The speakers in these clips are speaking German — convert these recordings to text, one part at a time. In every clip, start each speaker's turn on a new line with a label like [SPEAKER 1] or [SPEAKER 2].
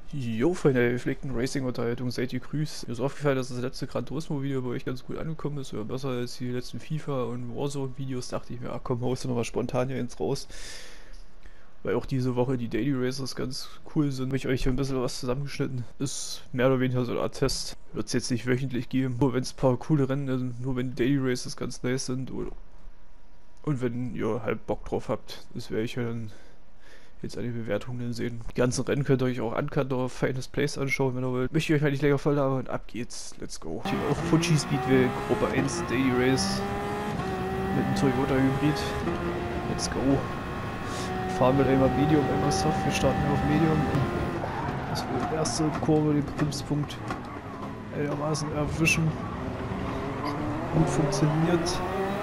[SPEAKER 1] Jo, für eine gepflegten Racing-Unterhaltung seid ihr grüßt. Mir ist aufgefallen, dass das letzte Gran Turismo-Video bei euch ganz gut angekommen ist, oder besser als die letzten FIFA- und Warzone-Videos. Dachte ich mir, ach komm, haust du nochmal spontan hier ins raus. Weil auch diese Woche die Daily Races ganz cool sind. Habe ich euch ein bisschen was zusammengeschnitten. Ist mehr oder weniger so eine Art Test. Wird es jetzt nicht wöchentlich geben, nur wenn es ein paar coole Rennen sind, nur wenn die Daily Races ganz nice sind. Und wenn ihr halt Bock drauf habt, das werde ich ja dann jetzt an den Bewertungen sehen. Die ganzen Rennen könnt ihr euch auch uncut auf Finest Place anschauen, wenn ihr wollt. Möchte ich euch halt nicht länger voll labern. Ab geht's. Let's go. Hier auf Fuji Speedway, Gruppe 1 Daily Race mit einem Toyota Hybrid. Let's go. Fahren wir einmal Medium, einmal Soft. Wir starten auf Medium. Das wird die erste Kurve, den Bremspunkt einigermaßen erwischen. Gut funktioniert.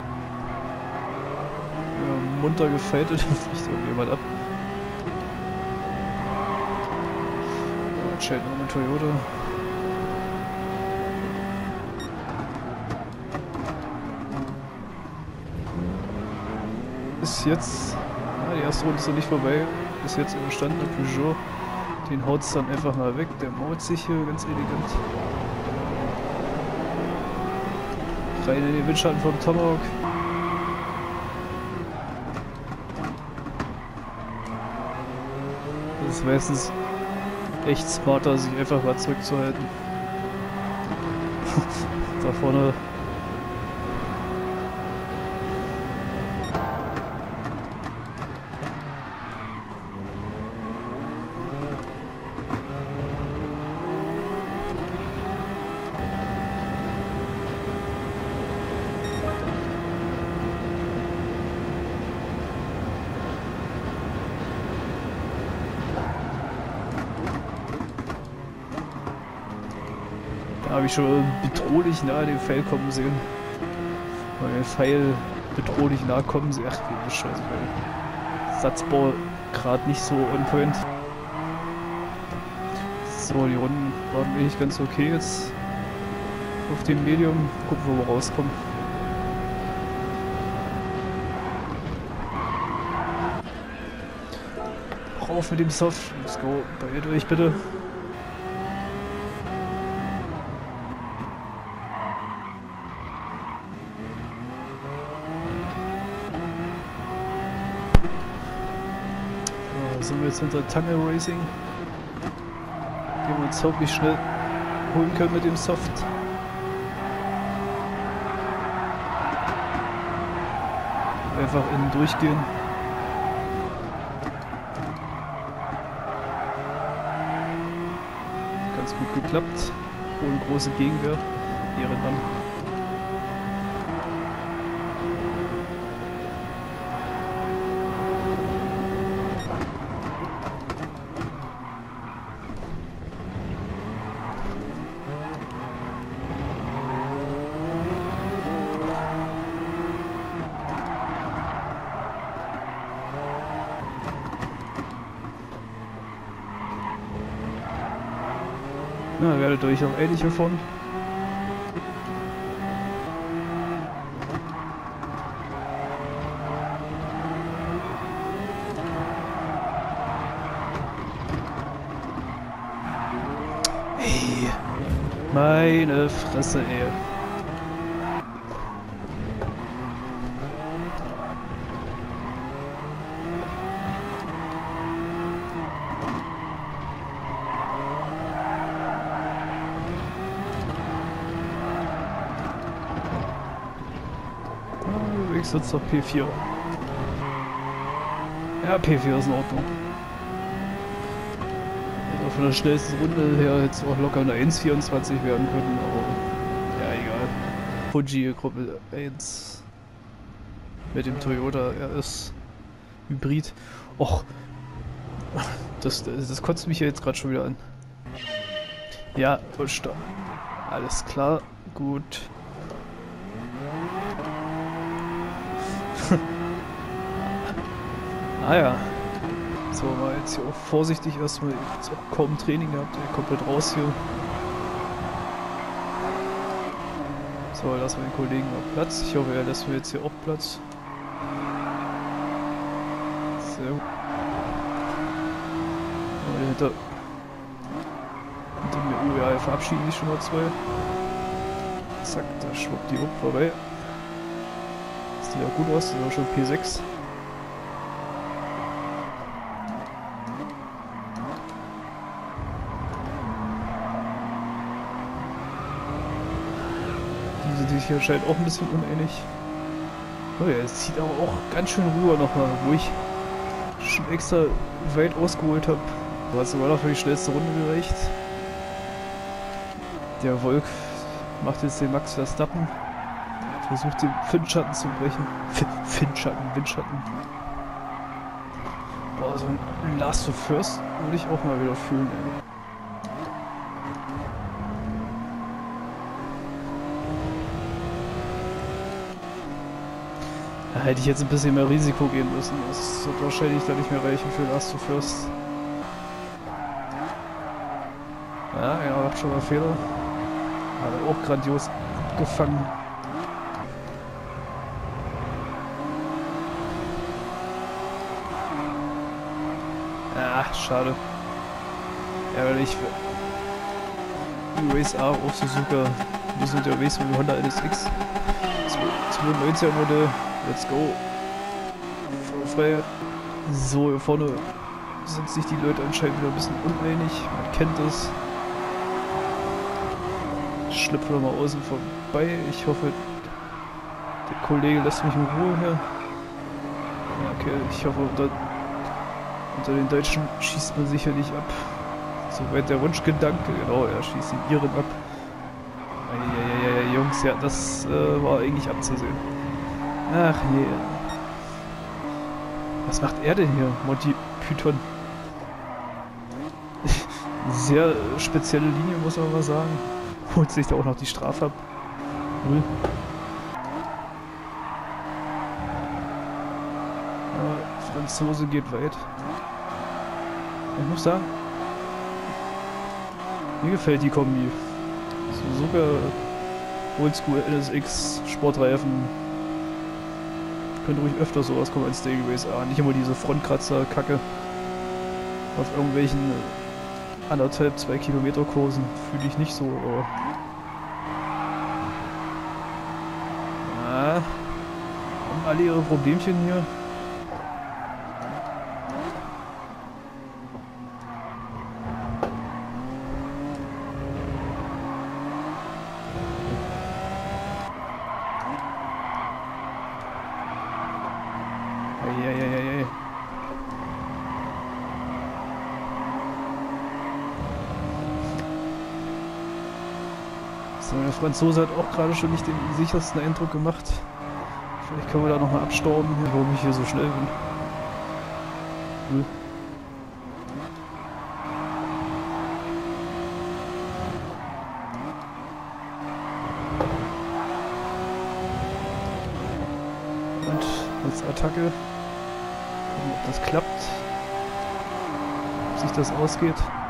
[SPEAKER 1] Ja, munter gefällt, fliegt irgendjemand ab. Schalten wir mit Toyota. Ist jetzt. Die erste Runde ist noch nicht vorbei. Ist jetzt überstanden der Peugeot. Den haut es dann einfach mal weg. Der maut sich hier ganz elegant. Rein in den Windschatten vom Tomahawk. Das ist meistens echt smarter, sich einfach mal zurückzuhalten. Da vorne. Da habe ich schon bedrohlich nahe dem Pfeil kommen sehen. Weil der Pfeil bedrohlich nahe kommen sehen. Ach, wie Scheiße, weil Satzbau gerade nicht so on point. So, die Runden waren eigentlich ganz okay jetzt auf dem Medium. Gucken, wo wir rauskommen. Rauf mit dem Soft. Let's go. Beeilt euch bitte. Sind wir jetzt hinter Tunnel Racing, den wir uns hoffentlich schnell holen können mit dem Soft. Einfach innen durchgehen. Ganz gut geklappt, ohne große Gegenwehr. Ehrenmann. Na, werdet ihr euch auch ähnlich davon. Hey, meine Fresse, ey. Übrigens jetzt noch P4. Ja, P4 ist in Ordnung. Also von der schnellsten Runde her hätte es auch locker eine 1,24 werden können, aber ja, egal. Fuji Gruppe 1 mit dem Toyota RS Hybrid. Och, das kotzt mich ja jetzt gerade schon wieder an. Ja, Stopp. Alles klar, gut. Ah ja. So, mal jetzt hier auch vorsichtig erstmal. Jetzt auch kaum Training gehabt, komplett raus hier. So, lassen wir den Kollegen noch Platz. Ich hoffe, er lässt mir jetzt hier auch Platz. Sehr gut. Aber hinter Egal, verabschieden sich schon mal zwei. Zack, da schwuppt die vorbei. Das sieht ja gut aus, das ist auch schon P6. Diese sich hier scheint auch ein bisschen unähnlich. Oh ja, es zieht aber auch ganz schön rüber nochmal, wo ich schon extra weit ausgeholt habe. Du hast sogar noch für die schnellste Runde gereicht. Der Volk macht jetzt den Max Verstappen. Versucht den Windschatten zu brechen. Windschatten. Boah, so ein Last of First würde ich auch mal wieder fühlen, ey. Da hätte ich jetzt ein bisschen mehr Risiko gehen müssen. Das wird wahrscheinlich dann nicht mehr reichen für Last of First. Ja, er macht schon mal Fehler. Hat er auch grandios abgefangen. Ah, schade. Ärgerlich. Race R auf Suzuka. Wir sind unterwegs mit dem Honda NSX. 92er Modell. Let's go. Voll frei. So, hier vorne sind sich die Leute anscheinend wieder ein bisschen uneinig. Man kennt es. Ich schlüpfe nochmal außen vorbei. Ich hoffe, der Kollege lässt mich in Ruhe hier. Ja, okay, ich hoffe, unter den Deutschen schießt man sicher nicht ab. Soweit der Wunschgedanke. Genau, er schießt den Iren ab. Jungs, ja, das war eigentlich abzusehen. Ach je. Was macht er denn hier? Monty Python. Sehr spezielle Linie, muss man mal sagen. Holt sich da auch noch die Strafe ab. Null. Ja, Franzose geht weit. Ich muss sagen, mir gefällt die Kombi. Suzuka Oldschool NSX Sportreifen. Könnte ruhig öfter sowas kommen als Daily Race A. Nicht immer diese Frontkratzer-Kacke auf irgendwelchen 1,5-2 Kilometer Kursen. Fühle ich nicht so. Ja, haben alle ihre Problemchen hier. So, der Franzose hat auch gerade schon nicht den sichersten Eindruck gemacht. Vielleicht können wir da nochmal abstauben, warum ich hier so schnell bin. Cool. Und jetzt Attacke. Gucken, ob das klappt. Ob sich das ausgeht.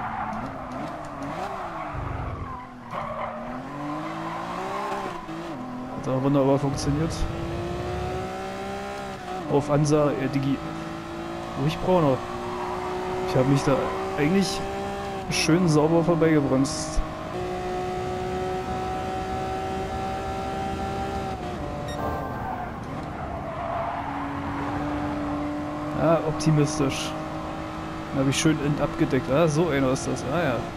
[SPEAKER 1] Hat auch wunderbar funktioniert. Auf Ansa, Digi. Ruhig brauner. Ich habe mich da eigentlich schön sauber vorbeigebremst. Ah, optimistisch. Dann habe ich schön abgedeckt. Ah, so einer ist das. Ah ja.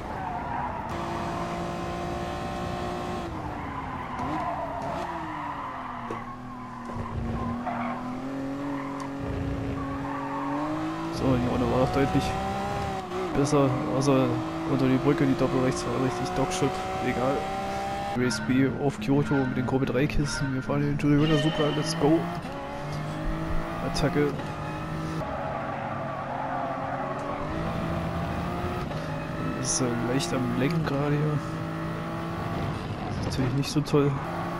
[SPEAKER 1] So, die Runde war auch deutlich besser, außer unter die Brücke, die Doppelrechts war richtig Dogshit, egal. Race B auf Kyoto mit den Gruppe 3 Kisten, wir fahren hier in Toyota Supra, let's go. Attacke. Ist leicht am Lenken gerade hier. Das ist natürlich nicht so toll.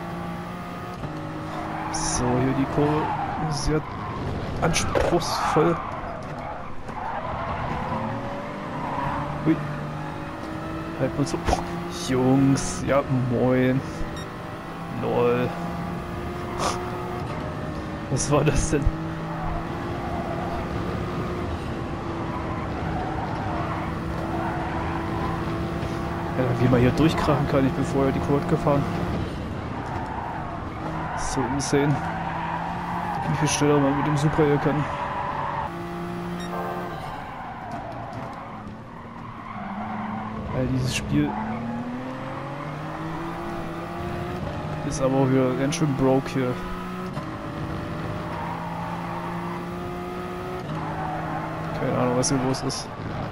[SPEAKER 1] So, hier die Kurve sehr anspruchsvoll. Hui. Halt mal so. Jungs, ja moin. Lol. Was war das denn? Wie man hier durchkrachen kann, ich bin vorher die Quad gefahren. So insane. Wie viel schneller man mit dem Supra hier kann. Weil dieses Spiel ist aber auch wieder ganz schön broke hier. Keine Ahnung, was hier los ist.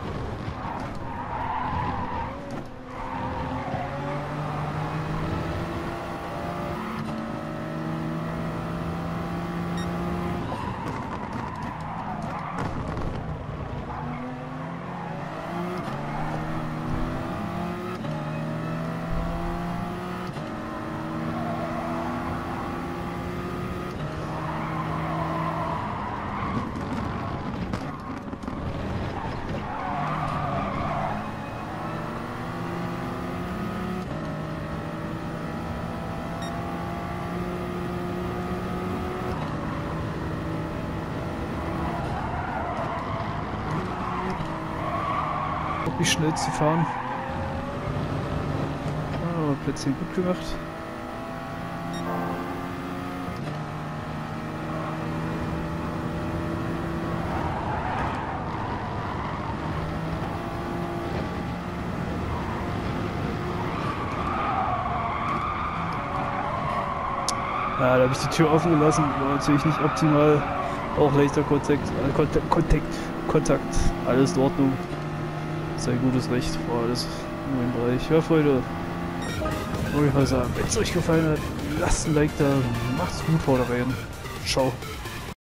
[SPEAKER 1] Wie schnell zu fahren. Ah, Plätzchen gut gemacht. Ja, da habe ich die Tür offen gelassen, war natürlich nicht optimal. Auch leichter Kontakt, alles in Ordnung. Sei gutes Recht, war alles nur im Bereich. Ja, Freunde, wollte ich mal sagen, wenn es euch gefallen hat, lasst ein Like da, macht's gut, haut rein. Ciao.